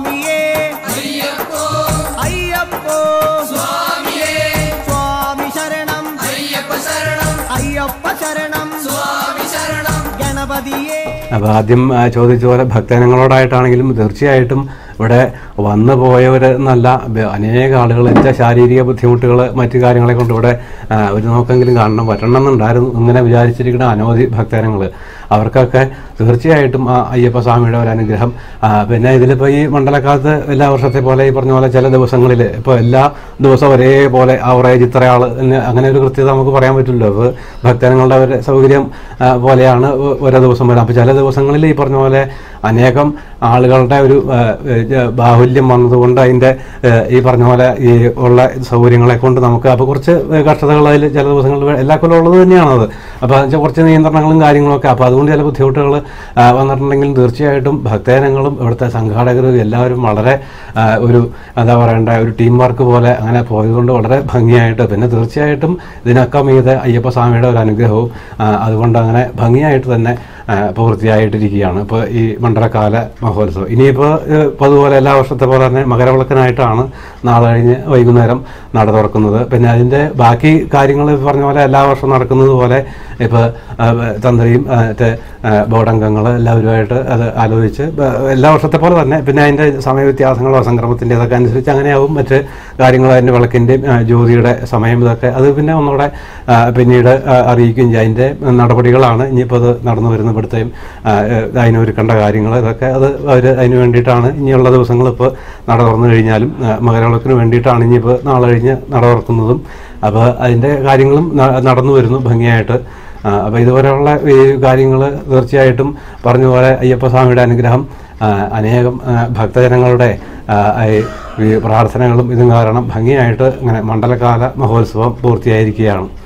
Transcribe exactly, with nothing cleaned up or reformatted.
സ്വാമിയേ അയ്യപ്പോ അയ്യപ്പോ സ്വാമിയേ സ്വാമി ശരണം അയ്യപ്പ ശരണം അയ്യപ്പ ശരണം സ്വാമി ശരണം ഗണപതിയേ. അപ്പോൾ ആദ്യം ചോദിച്ച പോലെ ഭക്തജനങ്ങളോടായിട്ടാണെങ്കിലും തീർച്ചയായിട്ടും ഇവിടെ വന്നു പോയവർ എന്നല്ല അനേക ആളുകൾ വെച്ചാൽ ശാരീരിക ബുദ്ധിമുട്ടുകൾ മറ്റു കാര്യങ്ങളെ കൊണ്ട് ഇവിടെ ഒരു നോക്കെങ്കിലും കാണണം പറ്റണമെന്നുണ്ടായിരുന്നു ഇങ്ങനെ വിചാരിച്ചിരിക്കുന്ന അനവധി ഭക്തജനങ്ങൾ അവർക്കൊക്കെ തീർച്ചയായിട്ടും ആ അയ്യപ്പ സ്വാമിയുടെ ഒരു അനുഗ്രഹം. പിന്നെ ഇതിലിപ്പോൾ ഈ മണ്ഡലക്കാലത്ത് എല്ലാ വർഷത്തെ പോലെ ഈ പറഞ്ഞ പോലെ ചില ദിവസങ്ങളിൽ ഇപ്പോൾ എല്ലാ ദിവസവും ഒരേപോലെ ആവറേജ് ഇത്ര ആൾ അങ്ങനെ ഒരു കൃത്യത നമുക്ക് പറയാൻ പറ്റില്ലല്ലോ. അപ്പോൾ ഭക്തജനങ്ങളുടെ ഒരു സൗകര്യം പോലെയാണ് ഓരോ ദിവസം വരാം. അപ്പോൾ ചില ദിവസങ്ങളിൽ ഈ പറഞ്ഞ പോലെ അനേകം ആളുകളുടെ ഒരു ബാഹുല്യം വന്നതുകൊണ്ട് അതിൻ്റെ ഈ പറഞ്ഞ പോലെ ഈ ഉള്ള സൗകര്യങ്ങളെ കൊണ്ട് നമുക്ക് അപ്പോൾ കുറച്ച് കഷ്ടതകൾ അതിൽ ചില ദിവസങ്ങളിൽ എല്ലാ കൊല്ലം ഉള്ളത് തന്നെയാണത്. അപ്പോൾ അതിൻ്റെ കുറച്ച് നിയന്ത്രണങ്ങളും കാര്യങ്ങളൊക്കെ അപ്പോൾ അതുകൊണ്ട് ചില ബുദ്ധിമുട്ടുകൾ വന്നിട്ടുണ്ടെങ്കിലും തീർച്ചയായിട്ടും ഭക്തജനങ്ങളും ഇവിടുത്തെ സംഘാടകരും എല്ലാവരും വളരെ ഒരു എന്താ പറയേണ്ട ഒരു ടീം വർക്ക് പോലെ അങ്ങനെ പോയതുകൊണ്ട് വളരെ ഭംഗിയായിട്ട് പിന്നെ തീർച്ചയായിട്ടും ഇതിനൊക്കെ മീതെ അയ്യപ്പ സ്വാമിയുടെ ഒരു അനുഗ്രഹവും അതുകൊണ്ട് അങ്ങനെ ഭംഗിയായിട്ട് തന്നെ പൂർത്തിയായിട്ടിരിക്കുകയാണ് ഇപ്പോൾ ഈ മണ്ഡലകാല മഹോത്സവം. ഇനിയിപ്പോൾ ഇപ്പോൾ അതുപോലെ എല്ലാ വർഷത്തെ പോലെ തന്നെ മകരവിളക്കിനായിട്ടാണ് നാളെ കഴിഞ്ഞ് വൈകുന്നേരം നട തുറക്കുന്നത്. പിന്നെ അതിൻ്റെ ബാക്കി കാര്യങ്ങൾ പറഞ്ഞ പോലെ എല്ലാ വർഷവും നടക്കുന്നത് പോലെ ഇപ്പോൾ തന്ത്രിയും മറ്റേ ബോർഡംഗങ്ങൾ എല്ലാവരുമായിട്ട് അത് ആലോചിച്ച് എല്ലാ വർഷത്തെ പോലെ തന്നെ പിന്നെ അതിൻ്റെ സമയവ്യത്യാസങ്ങളോ സംക്രമത്തിൻ്റെ ഇതൊക്കെ അനുസരിച്ച് അങ്ങനെയാവും മറ്റ് കാര്യങ്ങൾ അതിൻ്റെ വിളക്കിൻ്റെയും ജ്യോതിയുടെ സമയം ഇതൊക്കെ അത് പിന്നെ ഒന്നുകൂടെ പിന്നീട് അറിയിക്കുകയും ചെയ്യും. അതിൻ്റെ നടപടികളാണ് ഇനിയിപ്പോൾ അത് നടന്നു വരുന്ന ഇവിടുത്തെയും അതിനൊരുക്കേണ്ട കാര്യങ്ങൾ ഇതൊക്കെ അത് അവർ അതിന് വേണ്ടിയിട്ടാണ് ഇനിയുള്ള ദിവസങ്ങൾ ഇപ്പോൾ നട തുറന്നു കഴിഞ്ഞാലും മകരവിളക്കിന് വേണ്ടിയിട്ടാണ് ഇനിയിപ്പോൾ നാളെ കഴിഞ്ഞ് നട തുറക്കുന്നതും. അപ്പോൾ അതിൻ്റെ കാര്യങ്ങളും നടന്നു വരുന്നു ഭംഗിയായിട്ട്. അപ്പോൾ ഇതുപോലെയുള്ള ഈ കാര്യങ്ങൾ തീർച്ചയായിട്ടും പറഞ്ഞ പോലെ അയ്യപ്പസ്വാമിയുടെ അനുഗ്രഹം അനേകം ഭക്തജനങ്ങളുടെ ഈ പ്രാർത്ഥനകളും ഇതും കാരണം ഭംഗിയായിട്ട് ഇങ്ങനെ മണ്ഡലകാല മഹോത്സവം പൂർത്തിയായിരിക്കുകയാണ്.